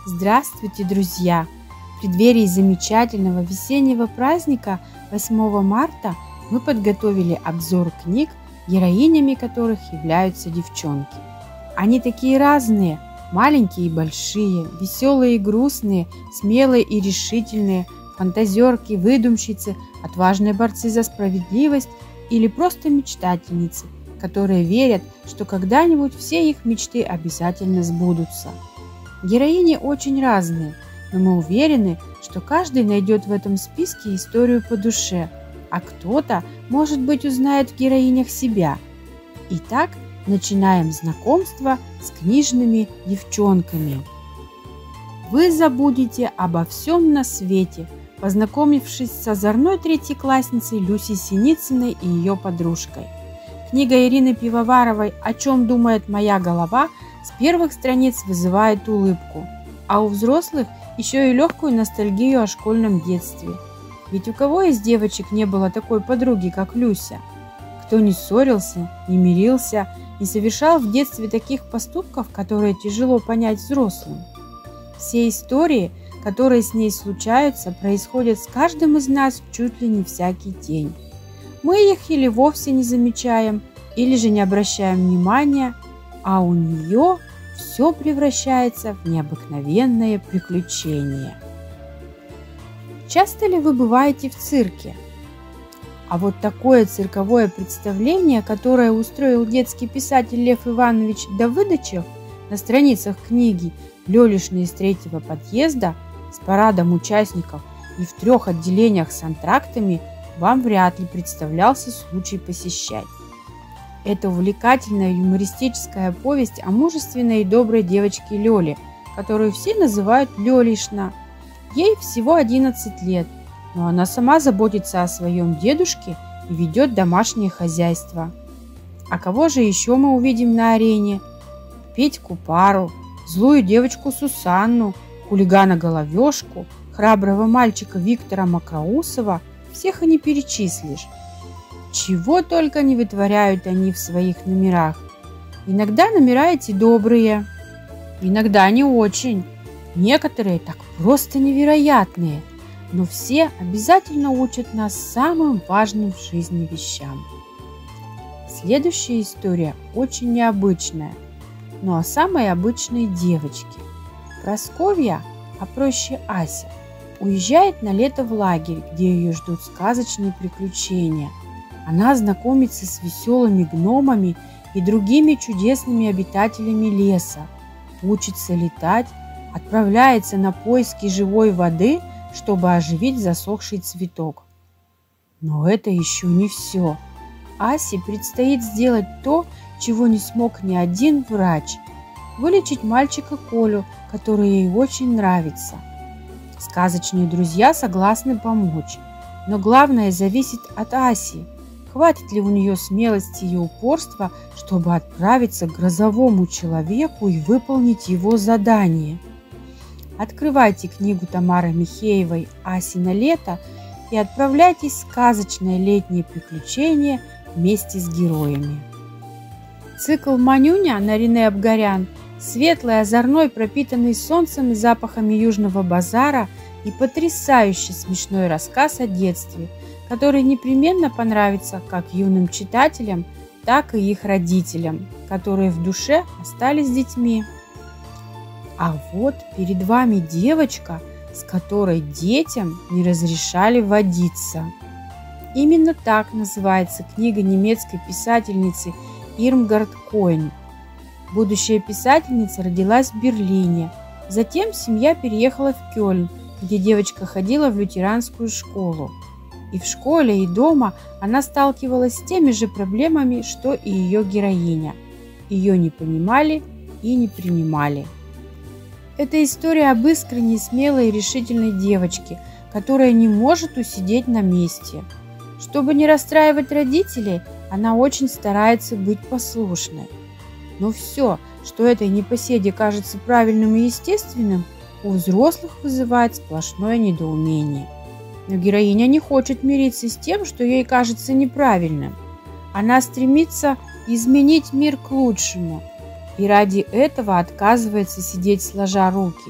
Здравствуйте, друзья! В преддверии замечательного весеннего праздника 8 марта мы подготовили обзор книг, героинями которых являются девчонки. Они такие разные, маленькие и большие, веселые и грустные, смелые и решительные, фантазерки, выдумщицы, отважные борцы за справедливость или просто мечтательницы, которые верят, что когда-нибудь все их мечты обязательно сбудутся. Героини очень разные, но мы уверены, что каждый найдет в этом списке историю по душе, а кто-то, может быть, узнает в героинях себя. Итак, начинаем знакомство с книжными девчонками. Вы забудете обо всем на свете, познакомившись с озорной третьеклассницей Люсей Синицыной и ее подружкой. Книга Ирины Пивоваровой «О чем думает моя голова» с первых страниц вызывает улыбку, а у взрослых еще и легкую ностальгию о школьном детстве. Ведь у кого из девочек не было такой подруги, как Люся? Кто не ссорился, не мирился, не совершал в детстве таких поступков, которые тяжело понять взрослым? Все истории, которые с ней случаются, происходят с каждым из нас чуть ли не всякий день. Мы их или вовсе не замечаем, или же не обращаем внимания, а у нее все превращается в необыкновенное приключение. Часто ли вы бываете в цирке? А вот такое цирковое представление, которое устроил детский писатель Лев Иванович Давыдычев на страницах книги «Лёлишны из третьего подъезда» с парадом участников и в 3 отделениях с антрактами, вам вряд ли представлялся случай посещать. Это увлекательная юмористическая повесть о мужественной и доброй девочке Лёле, которую все называют Лёлишна. Ей всего 11 лет, но она сама заботится о своем дедушке и ведет домашнее хозяйство. А кого же еще мы увидим на арене? Петьку Пару, злую девочку Сусанну, хулигана Головешку, храброго мальчика Виктора Макроусова, всех и не перечислишь. Чего только не вытворяют они в своих номерах. Иногда номера эти добрые, иногда не очень. Некоторые так просто невероятные, но все обязательно учат нас самым важным в жизни вещам. Следующая история очень необычная, но о самой обычной девочке. Просковья, а проще Ася, уезжает на лето в лагерь, где ее ждут сказочные приключения. Она знакомится с веселыми гномами и другими чудесными обитателями леса, учится летать, отправляется на поиски живой воды, чтобы оживить засохший цветок. Но это еще не все. Асе предстоит сделать то, чего не смог ни один врач – вылечить мальчика Колю, который ей очень нравится. Сказочные друзья согласны помочь, но главное зависит от Аси. Хватит ли у нее смелости и упорства, чтобы отправиться к грозовому человеку и выполнить его задание? Открывайте книгу Тамары Михеевой «Асино лето» и отправляйтесь в сказочное летнее приключение вместе с героями. Цикл «Манюня» Наринэ Абгарян светлый, озорной, пропитанный солнцем и запахами южного базара и потрясающе смешной рассказ о детстве, который непременно понравится как юным читателям, так и их родителям, которые в душе остались с детьми. А вот перед вами девочка, с которой детям не разрешали водиться. Именно так называется книга немецкой писательницы Ирмгард Койн. Будущая писательница родилась в Берлине. Затем семья переехала в Кёльн, где девочка ходила в лютеранскую школу. И в школе, и дома она сталкивалась с теми же проблемами, что и ее героиня. Ее не понимали и не принимали. Это история об искренней, смелой и решительной девочке, которая не может усидеть на месте. Чтобы не расстраивать родителей, она очень старается быть послушной. Но все, что этой непоседе кажется правильным и естественным, у взрослых вызывает сплошное недоумение. Но героиня не хочет мириться с тем, что ей кажется неправильным. Она стремится изменить мир к лучшему и ради этого отказывается сидеть сложа руки.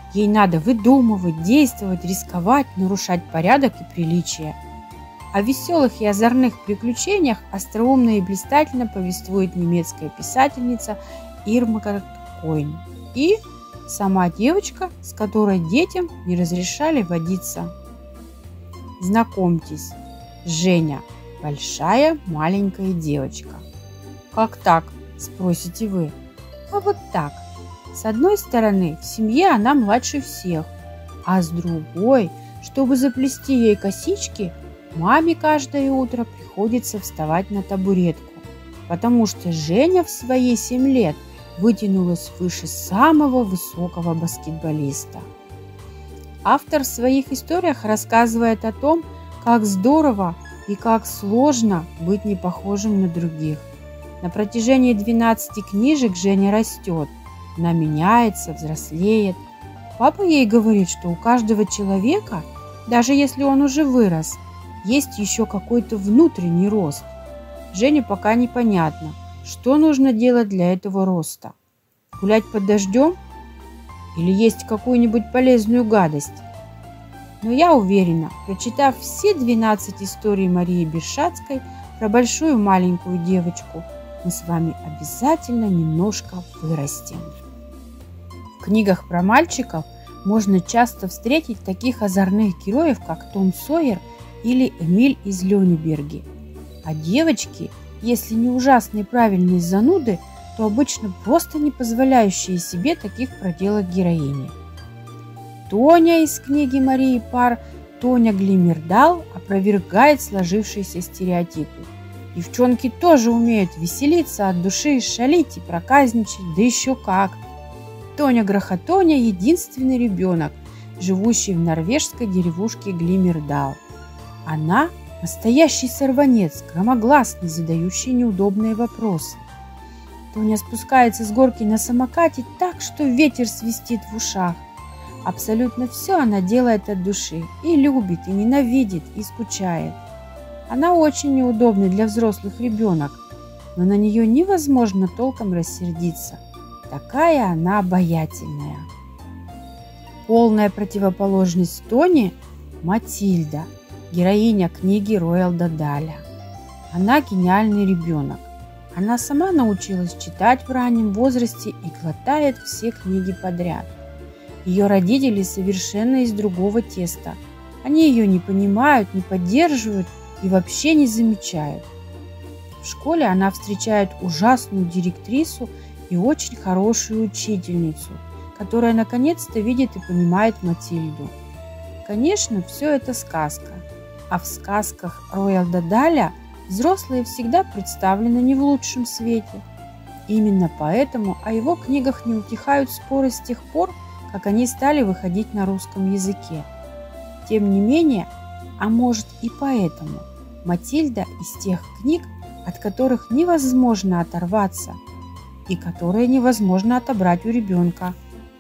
Ей надо выдумывать, действовать, рисковать, нарушать порядок и приличие. О веселых и озорных приключениях остроумно и блистательно повествует немецкая писательница Ирма Койн и сама девочка, с которой детям не разрешали водиться. Знакомьтесь, Женя – большая маленькая девочка. Как так, спросите вы? А вот так. С одной стороны, в семье она младше всех, а с другой, чтобы заплести ей косички, маме каждое утро приходится вставать на табуретку, потому что Женя в свои 7 лет вытянулась выше самого высокого баскетболиста. Автор в своих историях рассказывает о том, как здорово и как сложно быть не похожим на других. На протяжении 12 книжек Женя растет, она меняется, взрослеет. Папа ей говорит, что у каждого человека, даже если он уже вырос, есть еще какой-то внутренний рост. Жене пока непонятно, что нужно делать для этого роста. Гулять под дождем или есть какую-нибудь полезную гадость? Но я уверена, прочитав все 12 историй Марии Бершацкой про большую маленькую девочку, мы с вами обязательно немножко вырастем. В книгах про мальчиков можно часто встретить таких озорных героев, как Том Сойер или Эмиль из Лёнеберги. А девочки, если не ужасные правильные зануды, то обычно просто не позволяющие себе таких проделок героини. Тоня из книги Марии Пар, Тоня Глимердал, опровергает сложившиеся стереотипы. Девчонки тоже умеют веселиться от души, шалить и проказничать, да еще как. Тоня Грохотоня – единственный ребенок, живущий в норвежской деревушке Глимердал. Она – настоящий сорванец, громогласный, задающий неудобные вопросы. Тоня спускается с горки на самокате так, что ветер свистит в ушах. Абсолютно все она делает от души, и любит, и ненавидит, и скучает. Она очень неудобный для взрослых ребенок, но на нее невозможно толком рассердиться. Такая она обаятельная. Полная противоположность Тони – Матильда, героиня книги Роальда Даля. Она гениальный ребенок. Она сама научилась читать в раннем возрасте и глотает все книги подряд. Ее родители совершенно из другого теста. Они ее не понимают, не поддерживают и вообще не замечают. В школе она встречает ужасную директрису и очень хорошую учительницу, которая наконец-то видит и понимает Матильду. Конечно, все это сказка, а в сказках Роальда Даля взрослые всегда представлены не в лучшем свете. Именно поэтому о его книгах не утихают споры с тех пор, как они стали выходить на русском языке. Тем не менее, а может и поэтому, Матильда из тех книг, от которых невозможно оторваться и которые невозможно отобрать у ребенка.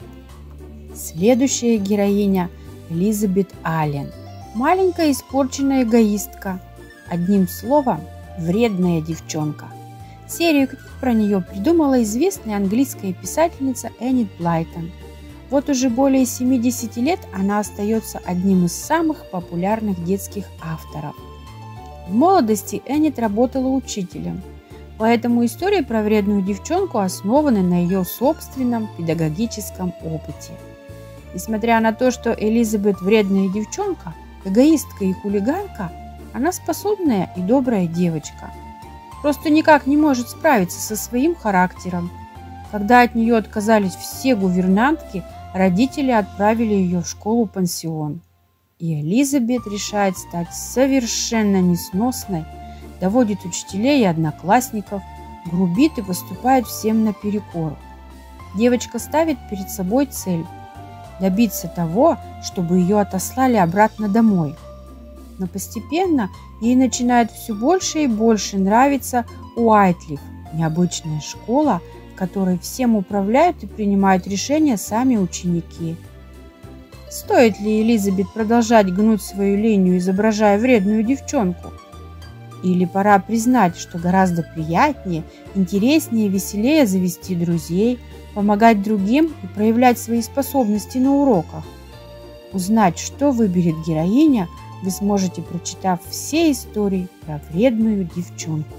Следующая героиня – Элизабет Аллен. Маленькая испорченная эгоистка. Одним словом, вредная девчонка. Серию книг про нее придумала известная английская писательница Энит Блайтон. Вот уже более 70 лет она остается одним из самых популярных детских авторов. В молодости Энит работала учителем, поэтому истории про вредную девчонку основаны на ее собственном педагогическом опыте. Несмотря на то, что Элизабет вредная девчонка, эгоистка и хулиганка, она способная и добрая девочка. Просто никак не может справиться со своим характером. Когда от нее отказались все гувернантки, родители отправили ее в школу-пансион. И Элизабет решает стать совершенно несносной, доводит учителей и одноклассников, грубит и поступает всем наперекор. Девочка ставит перед собой цель – добиться того, чтобы ее отослали обратно домой. Но постепенно ей начинает все больше и больше нравиться Уайтлиф, необычная школа, в которой всем управляют и принимают решения сами ученики. Стоит ли Элизабет продолжать гнуть свою линию, изображая вредную девчонку? Или пора признать, что гораздо приятнее, интереснее и веселее завести друзей, помогать другим и проявлять свои способности на уроках. Узнать, что выберет героиня, вы сможете, прочитав все истории про вредную девчонку.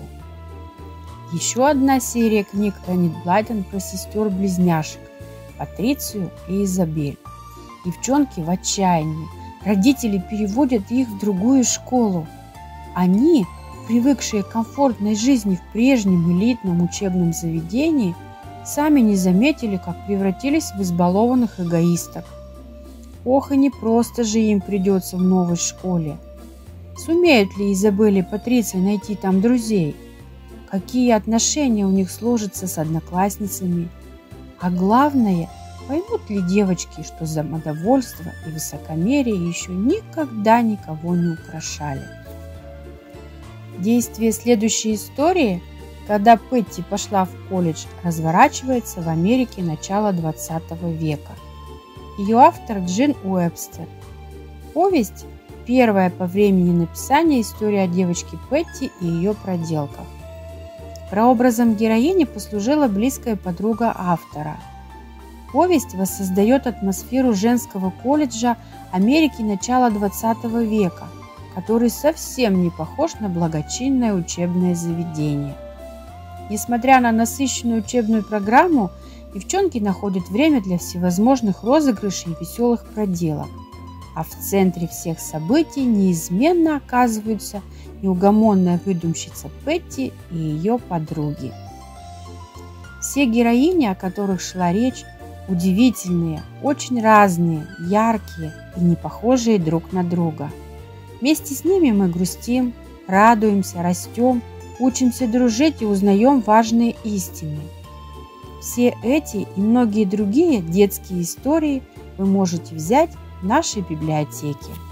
Еще одна серия книг Энит Блайтон про сестер-близняшек Патрицию и Изабель. Девчонки в отчаянии. Родители переводят их в другую школу. Они, привыкшие к комфортной жизни в прежнем элитном учебном заведении, сами не заметили, как превратились в избалованных эгоисток. Ох, и не просто же им придется в новой школе. Сумеют ли Изабель и Патриция найти там друзей? Какие отношения у них сложатся с одноклассницами? А главное, поймут ли девочки, что самодовольство и высокомерие еще никогда никого не украшали? Действие следующей истории, когда Петти пошла в колледж, разворачивается в Америке начала 20 века. Ее автор Джин Уэбстер. Повесть – первая по времени написания история о девочке Петти и ее проделках. Прообразом героини послужила близкая подруга автора. Повесть воссоздает атмосферу женского колледжа Америки начала 20 века, который совсем не похож на благочинное учебное заведение. Несмотря на насыщенную учебную программу, девчонки находят время для всевозможных розыгрышей и веселых проделок, а в центре всех событий неизменно оказываются неугомонная выдумщица Петти и ее подруги. Все героини, о которых шла речь, удивительные, очень разные, яркие и не похожие друг на друга. Вместе с ними мы грустим, радуемся, растем, учимся дружить и узнаем важные истины. Все эти и многие другие детские истории вы можете взять в нашей библиотеке.